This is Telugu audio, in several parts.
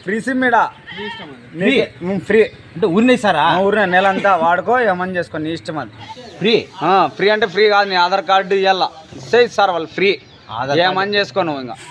ఫ్రీ సిమ్ ఇడా ఫ్రీ అంటే ఊరినే ఇస్తారా? ఊరినే నెలంతా వాడుకో ఏమని చేసుకో నీ ఇష్టం అది. ఫ్రీ ఫ్రీ అంటే ఫ్రీ కాదు, నీ ఆధార్ కార్డు ఇవ్వాల ఇస్తే ఇస్తారు వాళ్ళు ఫ్రీ. ఏమని చేసుకో నువ్వు ఇంకా.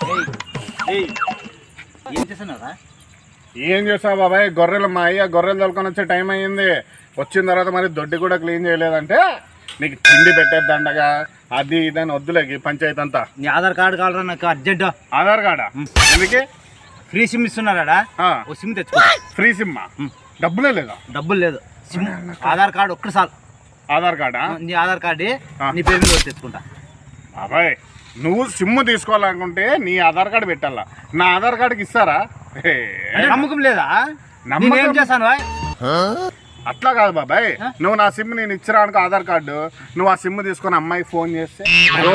ఏం చేస్తున్నారా? ఏం చేస్తావు బాబాయ్? గొర్రెలు మా అయ్య గొర్రెలు తోలుకొని వచ్చే టైం అయ్యింది. వచ్చిన తర్వాత మరి దొడ్డి కూడా క్లీన్ చేయలేదంటే నీకు తిండి పెట్టేద్దండగా అది ఇదని వద్దులేకి పంచాయతీ అంతా. నీ ఆధార్ కార్డు కావాలరా నాకు అర్జెంట్. ఆధార్ కార్డా? ఎందుకే? ఫ్రీ సిమ్ ఇస్తున్నారా? ఓ సిమ్ తెచ్చుకో. ఫ్రీ సిమ్ డబ్బులే లేదా? డబ్బులు లేదు, సిమ్ ఆధార్ కార్డు ఒక్కటి చాలు. ఆధార్ కార్డా? నీ ఆధార్ కార్డు నీ పేరు మీద తెచ్చుకుంటా. బాబాయ్ నువ్వు సిమ్ తీసుకోవాలనుకుంటే నీ ఆధార్ కార్డు పెట్టాలా, నా ఆధార్ కార్డుకి ఇస్తారా? నమ్మకం లేదా? ఏం చేస్తాను అట్లా కాదు బాబాయ్, నువ్వు నా సిమ్ నేను ఇచ్చిరా అనుకో ఆధార్ కార్డు, నువ్వు ఆ సిమ్ తీసుకొని అమ్మాయికి ఫోన్ చేస్తే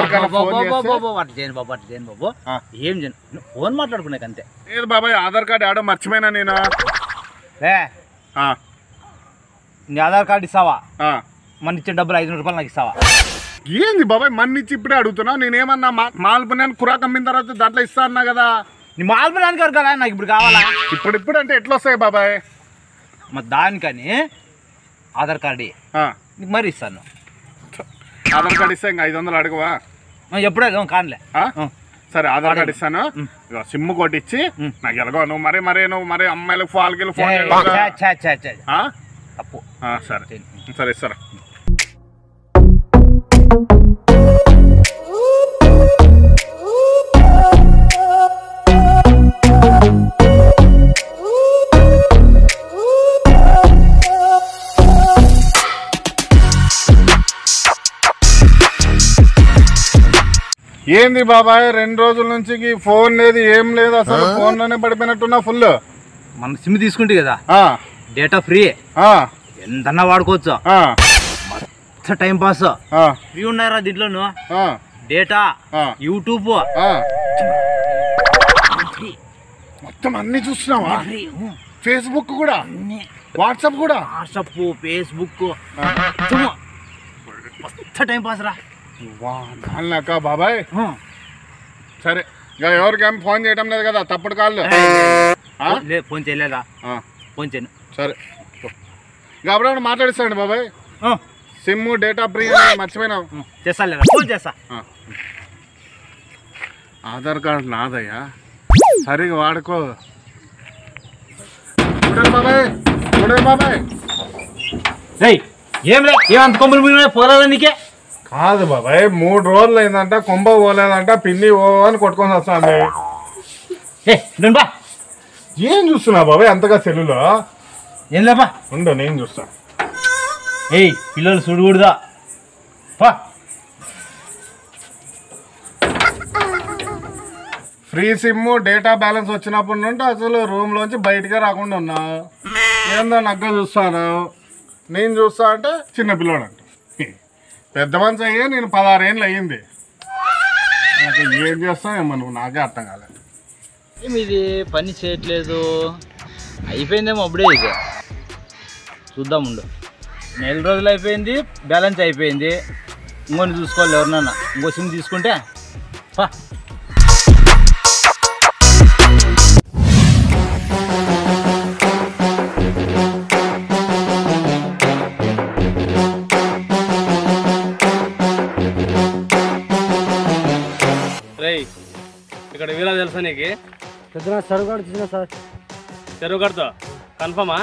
బాబు ఏం చేయను, ఫోన్ మాట్లాడుకున్నాక అంతే. లేదు బాబాయ్ ఆధార్ కార్డు ఆడో మర్చిపోయినా నేను. నీ ఆధార్ కార్డు ఇస్తావా? మన ఇచ్చే డబ్బులు 500 రూపాయలు నాకు ఇస్తావా? ఏంది బాబాయ్ మన్నిచ్చి ఇప్పుడే అడుగుతున్నా? నేనేమన్నా మాల్పుణ్యాన్ని కురాక్ అమ్మిన తర్వాత దాంట్లో ఇస్తా అన్నా కదా. నీ మాల్పుణ్యానికి కదా నాకు ఇప్పుడు కావాలా? ఇప్పుడు అంటే ఎట్లా వస్తాయి బాబాయ్? మరి దానికని ఆధార్ కార్డు నీకు మరి ఇస్తాను. ఆధార్ కార్డు ఇస్తే ఇంకా 500 అడగవా? ఎప్పుడే కానిలే. సరే ఆధార్ కార్డు ఇస్తాను, సిమ్ కొట్టిచ్చి నాకు ఎలాగో నువ్వు మరి అమ్మాయిలకు ఫాల్కి ఫోన్ తప్పు. సరే సరే ఇస్తారా. ఏంది బాబాయ్ 2 రోజుల నుంచి ఫోన్ లేదు ఏం లేదు, అసలు ఫోన్ లోనే పడిపోయినట్టున్నా ఫుల్. మన సిమ్ తీసుకుంటే కదా డేటా ఫ్రీ, ఎంతన్నా వాడుకోవచ్చు, టైం పాస్ ఫ్రీ ఉన్నారా దీంట్లోను. డేటా, యూట్యూబ్ మొత్తం అన్ని చూస్తున్నావా? ఫేస్బుక్ కూడా, వాట్సాప్ కూడా. వాట్సాప్, ఫేస్బుక్ టైం పాస్ రా బాబాయ్. సరే ఇంకా ఎవరికేం ఫోన్ చేయడం లేదు కదా తప్పుడు కాళ్ళు? ఫోన్ చేయలేదా? ఫోన్ చేయను. సరే కాబట్టి మాట్లాడిస్తాండి బాబాయ్. సిమ్ డేటా ఫ్రీ మర్చిపోయినావు. చేస్తా లేదా? ఫోన్ చేస్తా. ఆధార్ కార్డు నాదయ్యా, సరిగా వాడుకో. బాబాయ్ ఏమంత కొమ్మలు పోరాదా నీకే? కాదు బాబాయ్ 3 రోజులు అయిందంట, కొంబ పోలేదంట, పిన్ని ఓ అని కొట్టుకొని వస్తాండి. ఏం చూస్తున్నా బాబాయ్ అంతగా సెల్లులో? ఏం లేపా ఉండు నేను చూస్తా. పిల్లలు చూడకూడదా? ఫ్రీ సిమ్ డేటా బ్యాలెన్స్ వచ్చినప్పటి నుండి అసలు రూమ్ లోంచి బయటకే రాకుండా ఉన్నా. ఏందో నగ్గ చూస్తాను, నేను చూస్తా అంటే చిన్న పిల్లోడు అంట. పెద్ద మనిషి అయ్యే నేను 16 ఏళ్ళు అయ్యింది. ఏం చేస్తావేమో నువ్వు, నాకే అర్థం కాలేదు. ఇది పని చేయట్లేదు, అయిపోయిందేమో అప్పుడే. ఇది చూద్దాం ఉండు. 4 రోజులు అయిపోయింది, బ్యాలెన్స్ అయిపోయింది. ఇంకొని చూసుకోవాలి ఎవరినన్నా. ఇంకో సిమ్ తీసుకుంటే ఇక్కడ వీలా తెలుసా నీకు? చెరువు గడ చూసిన సార్. చెరువు గడతో కన్ఫర్మా?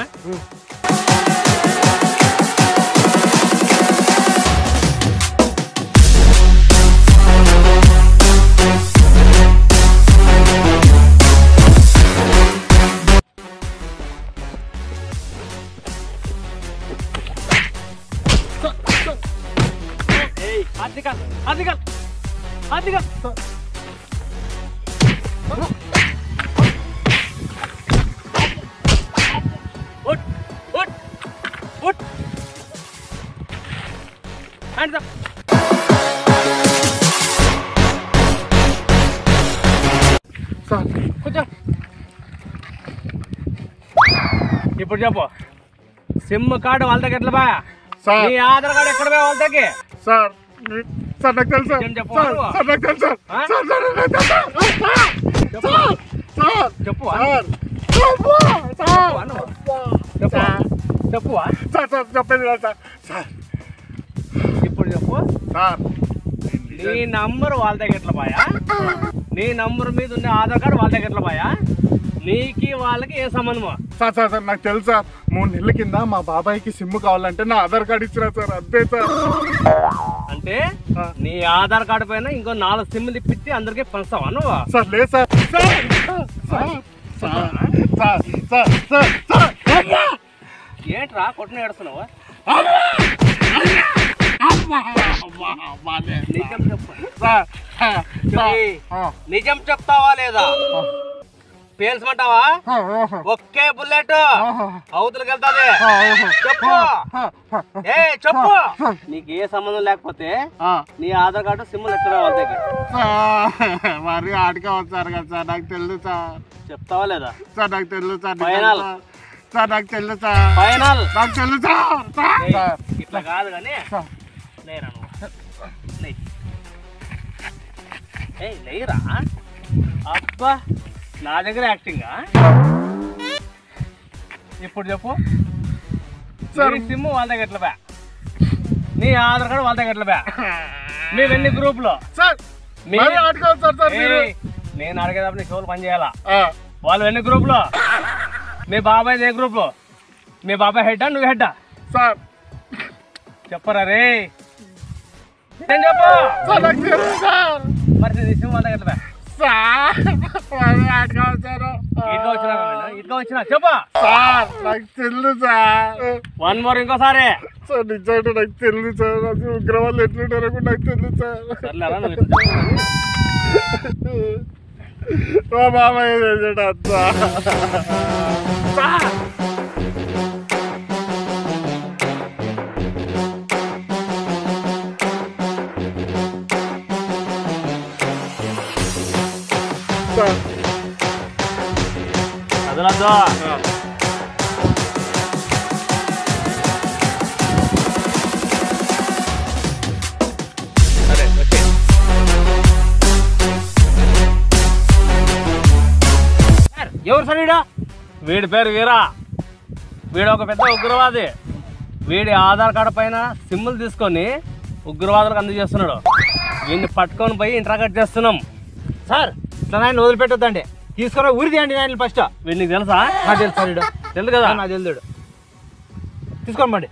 ఇప్పుడు చెప్పు, సిమ్ కార్డు వాళ్ళ దగ్గర ఎట్లా బా? నీ ఆధార్ కార్డు ఎక్కడ బా వాళ్ళ దగ్గర? సార్ నాకు తెలుసు చెప్పు. చెప్పువా సార్ సార్ చెప్పేది కదా సార్ సార్ ఇప్పుడు చెప్పు సార్ నీ నంబర్ వాళ్ళ దగ్గర ఎట్లా బాయా నీ నంబర్ మీద ఉన్న ఆధార్ కార్డు వాళ్ళ దగ్గర ఎట్లా బాయా నీకి వాళ్ళకి ఏ సంబంధమా సార్ సార్ సార్ నాకు తెలుసు సార్ 3 నెలల కింద మా బాబాయ్కి సిమ్ కావాలంటే నా ఆధార్ కార్డు ఇచ్చినా సార్ అంతే సార్. అంటే నీ ఆధార్ కార్డు పైన ఇంకో 4 సిమ్లు ఇప్పించి అందరికి పంచుతావా నువ్వు సార్ లేదు sir sir sir sir sir sir sir ఏంట్రా కొట్టున ఏడుస్తున్నావు నిజం చెప్పు నిజం చెప్తావా లేదా పేల్చమంటావా ఒకే బుల్లెట్ అవతలకి వెళ్తాది చెప్పు ఏ చెప్పు నీకు ఏ సంబంధం లేకపోతే నీ ఆధార్ కార్డు సిమ్ ఎక్కడ వాళ్ళ దగ్గర మరి ఆడికే వచ్చారు కదా సార్ నాకు తెలుసు సార్ చెప్తావా లేదా సార్ నాకు తెలుసు సార్ ఫైనల్ సార్ నాకు తెలుసు సార్ ఫైనల్ నాకు తెలుసు సార్ ఇట్లా కాదు కానీ లేరా నువ్వు లేరా అబ్బా నా దగ్గర యాక్టింగా ఇప్పుడు చెప్పు నీ సిమ్ వాళ్ళ దగ్గర ఎట్లా బా నీ ఆధార్ కార్డు వాళ్ళ దగ్గర ఎట్లా బా మేమెన్ని గ్రూప్లో సార్ నేను అడిగేటప్పుడు నీ షోలు పని చేయాలా వాళ్ళు ఎన్ని గ్రూప్లో మీ బాబాయ్ ఏ గ్రూప్లో మీ బాబాయ్ హెడ్డా నువ్వు హెడ్డా సార్ చెప్పరా రే నేను చెప్పు సార్ మరి నీ సిమ్ వాళ్ళ దగ్గర బా ఇట్లా వచ్చినా చెప్పు సార్ నాకు తెలుసు సార్ 1 మోర్ ఇంకోసారి సార్ నిజంగా నాకు తెలుసు సార్ అసలు ఉగ్రవాళ్ళు ఎట్లుంటారో కూడా నాకు తెలుసు సార్ సర్లేరా నువ్వు ఇట్లా చెప్పు. మా బాబాయ్ చేసాడు అంతా అదలద్దు సరే ఓకే ఎవరు సార్ వీడి పేరు వీరా వీడు ఒక పెద్ద ఉగ్రవాది వీడి ఆధార్ కార్డు పైన సిమ్ములు తీసుకొని ఉగ్రవాదులకు అందజేస్తున్నాడు వీడిని పట్టుకొని పోయి ఇంటరాగేట్ చేస్తున్నాం సార్ ఇట్లా నాయన వదిలిపెట్టొద్దండి తీసుకురా ఊరి తీయండి నాయన ఫస్ట్ వీడు నీకు తెలుసా నాకు తెలుసు సార్ తెలుసు కదా నాకు తెలుసు తీసుకోమండి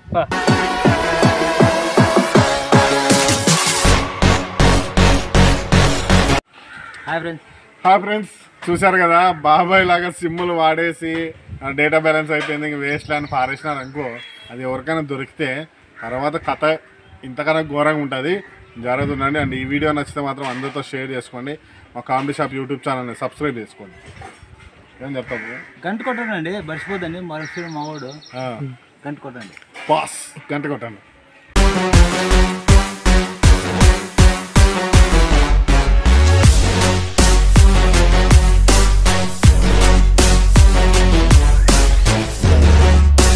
హాయ్ ఫ్రెండ్స్ చూశారు కదా బాబాయ్ లాగా సిమ్ములు వాడేసి డేటా బ్యాలెన్స్ అయిపోయింది ఇంక వేస్ట్ అని పారేసినారు అనుకో అది ఎవరికైనా దొరికితే తర్వాత కథ ఇంతకన్నా ఘోరంగా ఉంటుంది జరుగుతుందండి. అండ్ ఈ వీడియో నచ్చితే మాత్రం అందరితో షేర్ చేసుకోండి. మా కామెడీ షాప్ యూట్యూబ్ ఛానల్ని సబ్స్క్రైబ్ చేసుకోండి. ఏం చెప్తాము గంట కొట్టండి మర్చిపోద్దండి మరొకసారి మావాడు గంట కొట్టండి బాస్ గంట కొట్టండి.